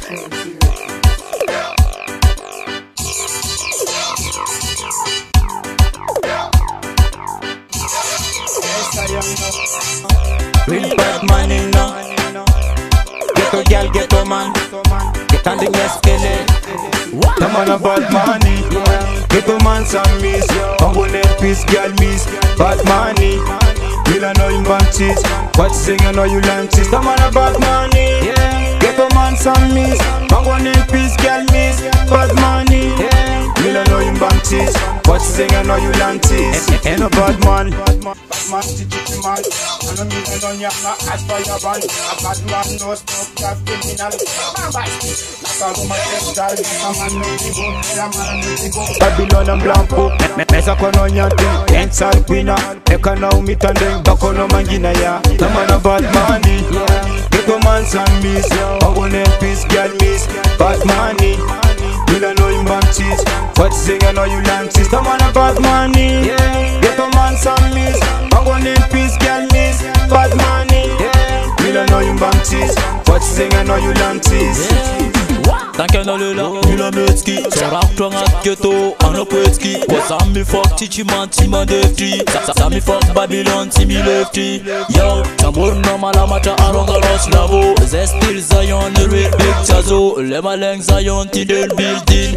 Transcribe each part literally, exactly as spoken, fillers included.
Real bad man in now. Ghetto girl, ghetto man. Get on the escalate. The man a bad money. Ghetto man some miss. Congolese peace, girl miss. Bad money. Will I know you bunches. What sing I know you lunches. The man a bad money. Ghetto man some miss. Congolese peace, girl miss. Bad money. Will I know you bunches. What sing I know you lunches. Ain't no bad man. Man, titi man, I don't mean I don't have no ass for your band. A bad man, no stop, that criminal. Man, bye. That's all my textile. A man, no ego. A man, no ego. Babylon and Blanco. Mesa kono nyati. Ensa quina. Eka na umita ndeng. Bako no mangina ya. The man a bad money. Ghetto man some miss. Congolese peace, girl miss. Bad money. Will I know you bunches. What sing I know you lunches. The man a bad money. Ghetto man some miss. Congolese peace, girl miss. Bad money. Will I know you bunches. What sing I know you lunches. Tanken dans le lac, il a metski. Son rap twang at ghetto, an a poetski. Was a me fuck teachy man, team and defty. Sa me fuck Babylon, team me lefty. Yo, Tambor normal amata aronga los lavo. Ze still Zion, the red big chazo. Lema leng Zion, ti del building.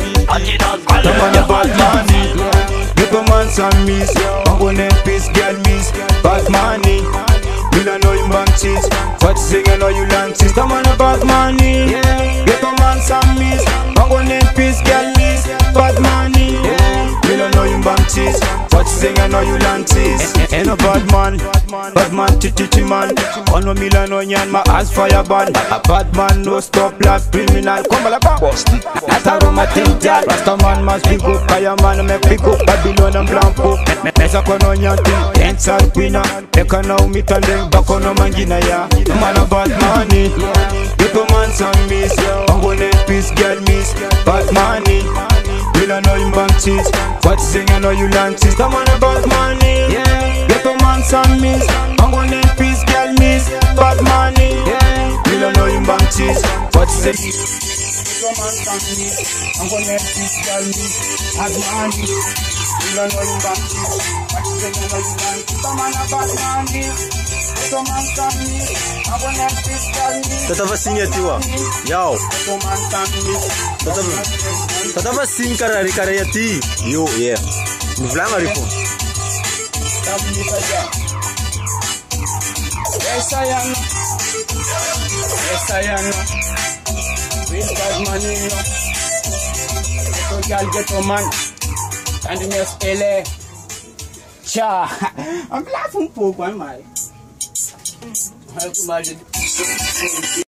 The man a bad money. Ghetto man some miss. Congolese peace, girl miss. Bad money. Will I know you bunches. What sing I know you lunches. The man a bad money. Ghetto man some miss. Congolese peace, girl miss. Bad money. Will I know you bunches. What sing I know you lunches. Ain't no bad man. Bad man titi man. On no Milan onion my ass fire ban. A bad man no stop life criminal. Come on la boss. That's a romantic girl. Rasta man must be good. Kaya man make big up. Babylon and Blanco. Mesa kono nyati. Ensa quina. Eka na umita ndeng. Bako no mangina ya. The man a bad money. Ghetto man some miss. Congolese peace, girl miss. Bad money. Will I know you bunches. What sing I know you lunches. The man a bad money. Ghetto man some miss. Congolese peace, girl miss. Bad money. Will I know you bunches. What sing Ghetto man some miss. Congolese peace, girl miss. Bad money. Will I know you bunches. What sing I know you lunches. The man a bad money. Ghetto man some miss. Congolese peace, girl miss. Tata singa tiwa. Yao. Ghetto man some miss. Tata Tata sing karari karayati. Yo yeah. Mvlanga ripo. Yes, I am. Yes, I am. Real bad man in you. Ghetto girl, ghetto man. And in S L A. Cha. I'm laughing for one, my.